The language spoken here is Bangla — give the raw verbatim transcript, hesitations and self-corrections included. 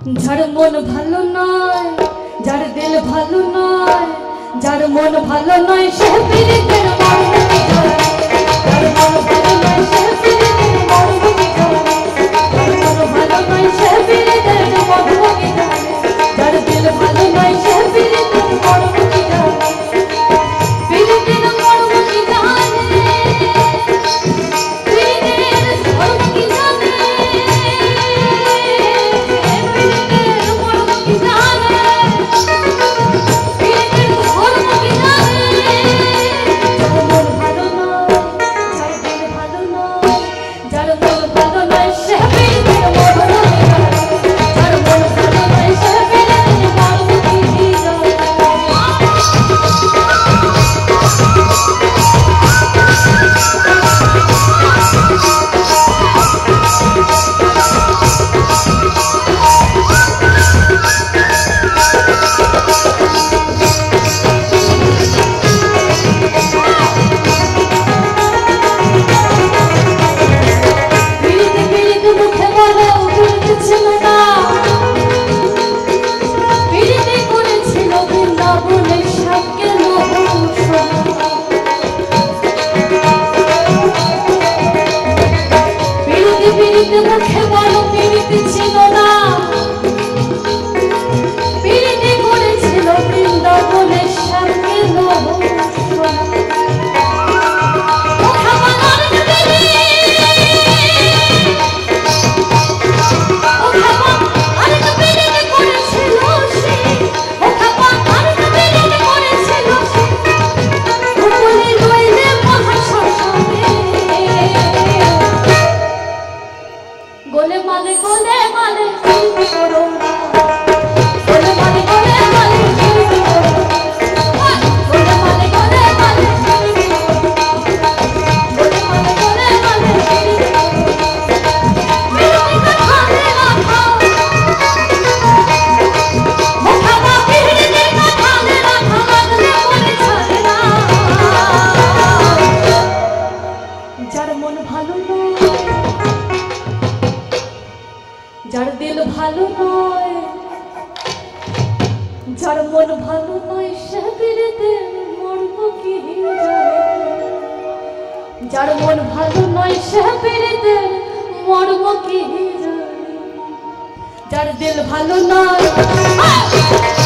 যার মন ভালো নয়, যার দিল ভালো নয়, যার মন ভালো নয় সে পীড়িতের মর্ম কি জানে। যার মন ভালো নয় সে পীড়িতের মর্ম কি জানে। যার মন ভালো নয় সে পীড়িতের মর্ম কি জানে। যার দিল ভালো নয় সে পীড়িতের মর্ম কি জানে। পীড়িতের মর্ম কি জানে। পীড়িতের মর্ম কি জানে। মুখে বলো পীড়িত ছিল না, পীড়িত করেছিল বৃন্দাবনের সঙ্গে গোলে মালে গোলে মালে পীড়িত করো না। গোলে মালে গোলে মালে পীড়িত করো না। গোলে মালে গোলে মালে পীড়িত করো না। গোলে মালে গোলে মালে পীড়িত করো না। পীড়িত কথা রাখা মুখাবা পীড়িতের কথা রাখা লাগলে মনে ছাড়ে না। যার মন ভালো নয়, যার দিল ভালো নয়, যার মন ভালো নয় সে পীড়িতের মর্ম কি জানে। যার মন ভালো নয় সে পীড়িতের মর্ম কি জানে। যার দিল ভালো নয়